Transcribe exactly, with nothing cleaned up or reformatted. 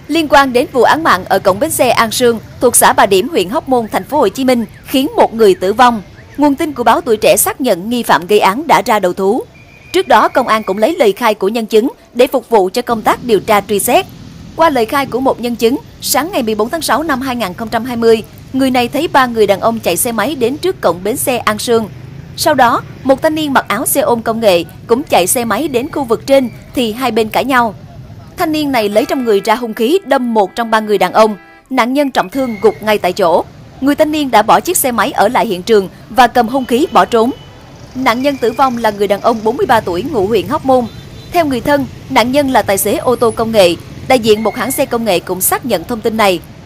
Liên quan đến vụ án mạng ở cổng bến xe An Sương thuộc xã Bà Điểm, huyện Hóc Môn, thành phố Hồ Chí Minh khiến một người tử vong, nguồn tin của báo Tuổi Trẻ xác nhận nghi phạm gây án đã ra đầu thú. Trước đó, công an cũng lấy lời khai của nhân chứng để phục vụ cho công tác điều tra truy xét. Qua lời khai của một nhân chứng, sáng ngày mười bốn tháng sáu năm hai nghìn không trăm hai mươi, người này thấy ba người đàn ông chạy xe máy đến trước cổng bến xe An Sương. Sau đó, một thanh niên mặc áo xe ôm công nghệ cũng chạy xe máy đến khu vực trên thì hai bên cãi nhau. Thanh niên này lấy trong người ra hung khí đâm một trong ba người đàn ông, nạn nhân trọng thương gục ngay tại chỗ. Người thanh niên đã bỏ chiếc xe máy ở lại hiện trường và cầm hung khí bỏ trốn. Nạn nhân tử vong là người đàn ông bốn mươi ba tuổi ngụ huyện Hóc Môn. Theo người thân, nạn nhân là tài xế ô tô công nghệ. Đại diện một hãng xe công nghệ cũng xác nhận thông tin này.